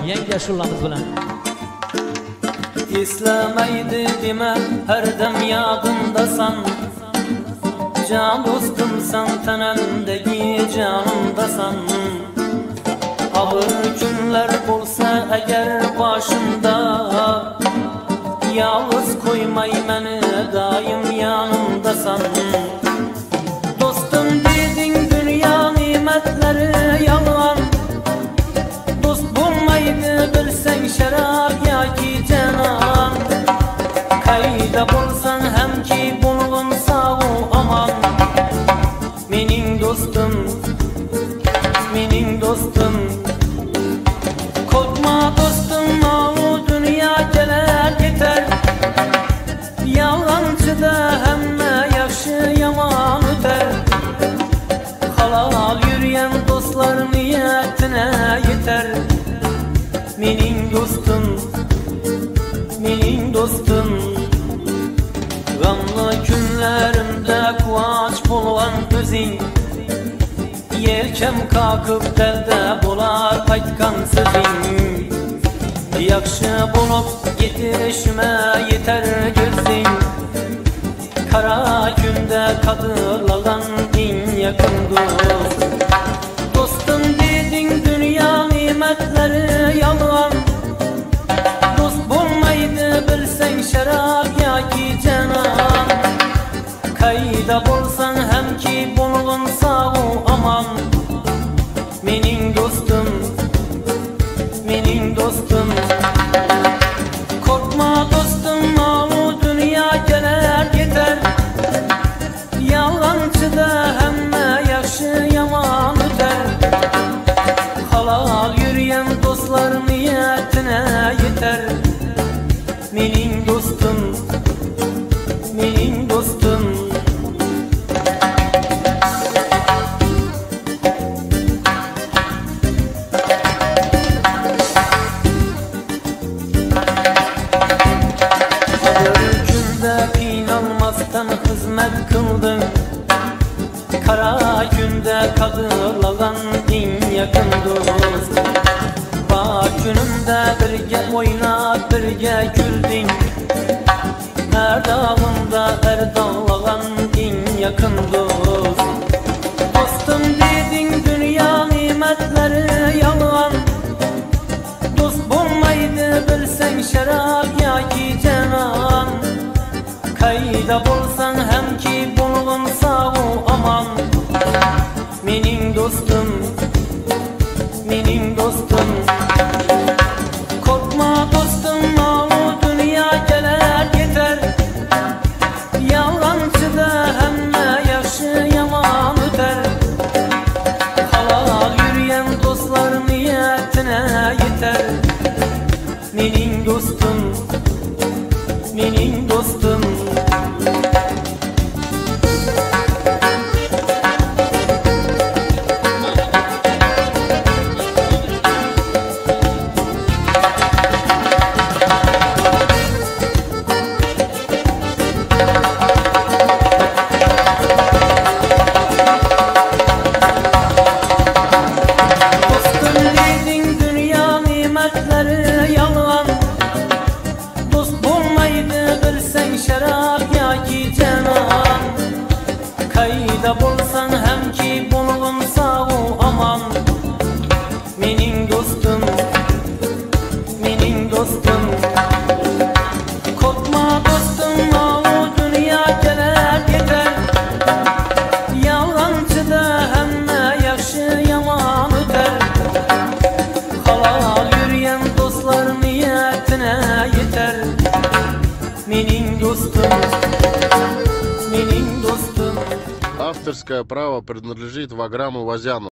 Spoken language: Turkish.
yangi ashulamiz bilan. Eslamaydi dema har dam yodimdasan, jon do'stimsan, tanamdagi jonimdasan. Og'ir kunlar bo'lsa agar boshimda, yolg'iz qo'ymay meni doim yonimdasan. Do'stim deding dunyo ne'matlari yolg'on, do'st bo'lmaydi bilsang sharob yoki janon. Qayda bo'lsang hamki bo'lg'in sog' omon. Mening do'stim, mening do'stim, qo'rqma do'stim, u dunyo kelar ketar. Yolg'onchida hamma yaxshi yomon o'tar. Halol yurgan do'stlar niyatina yetar. Mening do'stim, mening do'stim, g'amli kunlarimda quvonch bo'lgan o'zing. Yelkam qoqib dalda bo'lar aytgan so'zing. Yaxshi bo'lib yetishma yetar ko'zing. Qara kunda qadrlagan eng yaqin do'st. Do'stim deding dunyo ne'matlari yolg'on, do'st bo'lmaydi bilsang sharob yoki janon. Qayda bo'lsang hamki bo'lg'in sog' omon. Mening do'stim, mening do'stim, qo'rqma do'stim, u dunyo kelar ketar. Yolg'onchida hamma yaxshi yomon o'tar. Halol yurgan do'stlar niyatina yetar. Mening do'stim, mening do'stim. Qiynalmasdan xizmat qildim, qara kunda qadrlagan eng yaqin do'st. Bor kunimda birga o'ynab, birga kulding, har dog'imda ardolagan eng yaqin do'st. Do'stim deding dunyo ne'matlari yolg'on, do'st bo'lmaydi bilsang sharob yoki janon. Qayda bo'lsang hamki bo'lg'in sog' omon. Mening do'stim, mening do'stim, qo'rqma do'stim, u dunyo kelar ketar. Yolg'onchida hamma yaxshi yomon o'tar. Halol yurgan do'stlar niyatina yetar. Mening do'stim, mening do'stim. Yolg'on, do'st bo'lmaydi bilsang sharob yoki janon. Qayda bo'lsang hamki bo'lg'in sog' omon. Mening do'stim, mening do'stim, qo'rqma do'stim, u dunyo kelar ketar. Yolg'onchida hamma yaxshi yomon o'tar. Halol yurgan do'stlar niyatina yetar. Mening do'stim, mening do'stim. Авторское право принадлежит Ваграму Вазяну.